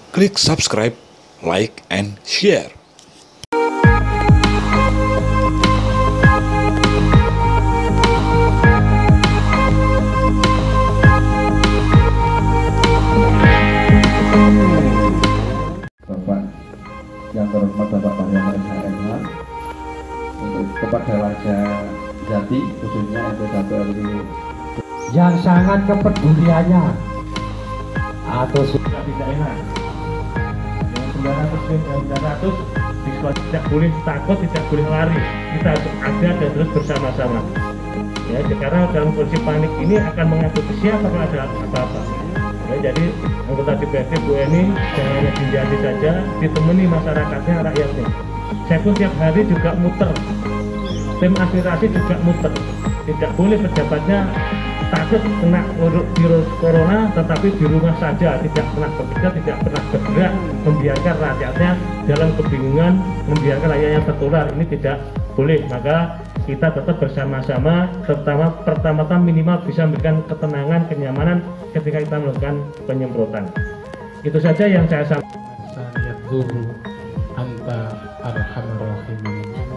klik subscribe, like, and share. Bapak yang terhormat Bapak Paryawan SHMH, untuk kepada warga Jati khususnya RT1 RW yang sangat kepeduliannya atau sudah tidak enak. Yang 900 di sekolah tidak boleh takut, tidak boleh lari. Kita harus ada dan terus bersama-sama. Ya, karena dalam kondisi panik ini akan mengikuti siapa kalau ada apa-apa. Ya, jadi anggota DPRD Bu Eni jangan hanya Jati saja, ditemani masyarakatnya, rakyatnya. Saya pun tiap hari juga muter, tim aspirasi juga muter. Tidak boleh pejabatnya takut kena virus corona, tetapi di rumah saja, tidak pernah bekerja, tidak pernah bergerak, membiarkan rakyatnya dalam kebingungan, membiarkan rakyatnya tertular. Ini tidak boleh. Maka kita tetap bersama-sama, terutama pertama-tama minimal bisa memberikan ketenangan, kenyamanan ketika kita melakukan penyemprotan. Itu saja yang saya sampaikan. anta arhamar rahimin.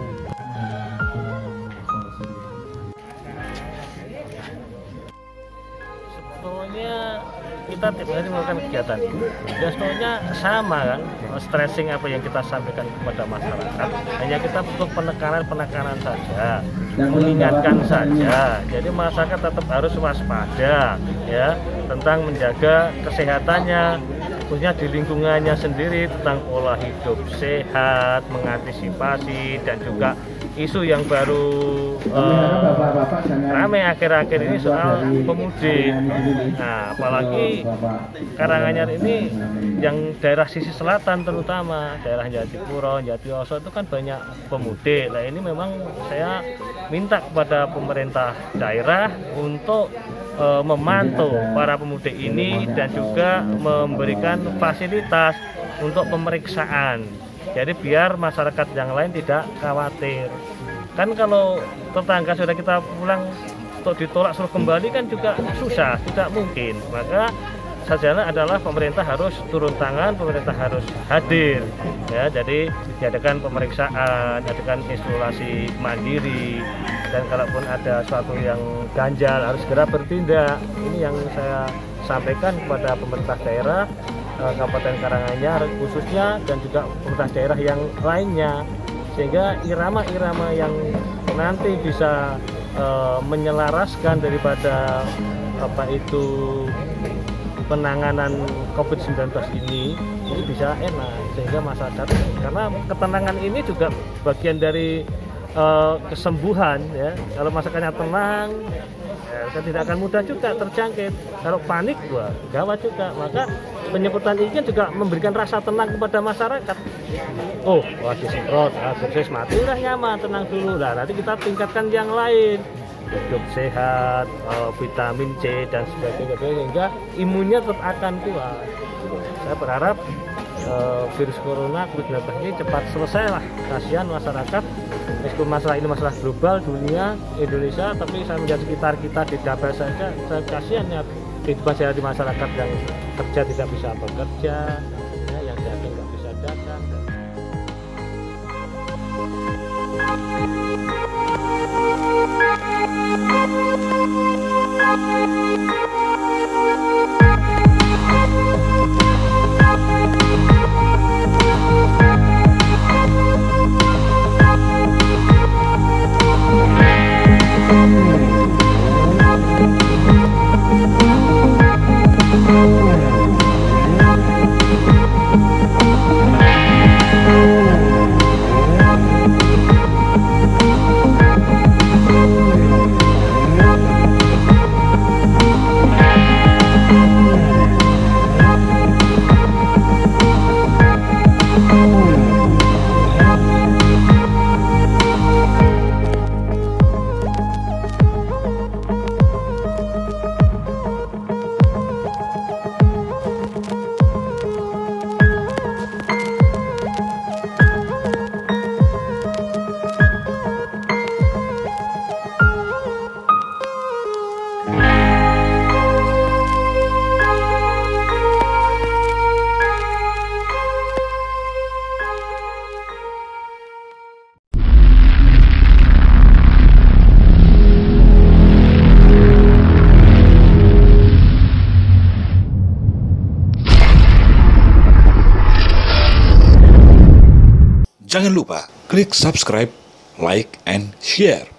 Sebetulnya kita tiap hari melakukan kegiatan ini dan sebetulnya sama kan, stressing apa yang kita sampaikan kepada masyarakat, hanya kita butuh penekanan saja, mengingatkan saja. Jadi masyarakat tetap harus waspada ya tentang menjaga kesehatannya, khususnya di lingkungannya sendiri, tentang pola hidup sehat, mengantisipasi, dan juga isu yang baru ramai akhir-akhir ini soal pemudik. Nah, apalagi Karanganyar ini yang daerah sisi selatan, terutama daerah Jatipuro, Jatiwaso itu kan banyak pemudik. Nah, ini memang saya minta kepada pemerintah daerah untuk memantau para pemudik ini dan juga memberikan fasilitas untuk pemeriksaan. Jadi biar masyarakat yang lain tidak khawatir. Kan kalau tetangga sudah kita pulang untuk ditolak suruh kembali kan juga susah, tidak mungkin. Maka sasaran adalah pemerintah harus turun tangan, pemerintah harus hadir. Ya, jadi diadakan pemeriksaan, adakan isolasi mandiri, dan kalaupun ada sesuatu yang ganjal harus segera bertindak. Ini yang saya sampaikan kepada pemerintah daerah Kabupaten Karanganyar khususnya, dan juga pemerintah daerah yang lainnya, sehingga irama-irama yang nanti bisa menyelaraskan daripada penanganan COVID-19 ini bisa enak, sehingga masyarakat, karena ketenangan ini juga bagian dari kesembuhan ya. Kalau masyarakatnya tenang ya, tidak akan mudah juga terjangkit. Kalau panik gawat juga. Maka penyemprotan ini juga memberikan rasa tenang kepada masyarakat. Oh, disemprot, sukses, mati, udah nyaman, tenang dulu. Nah, nanti kita tingkatkan yang lain, hidup sehat, vitamin C dan sebagainya, sehingga imunnya tetap akan kuat. Saya berharap virus corona COVID-19 ini cepat selesai lah. Kasihan masyarakat, meskipun masalah ini masalah global, dunia, Indonesia, tapi saya melihat sekitar kita di dapil saja, saya kasihan ya kehidupan saya di masyarakat yang kerja tidak bisa bekerja, ya, yang dagang nggak bisa dagang. Jangan lupa klik subscribe, like, and share.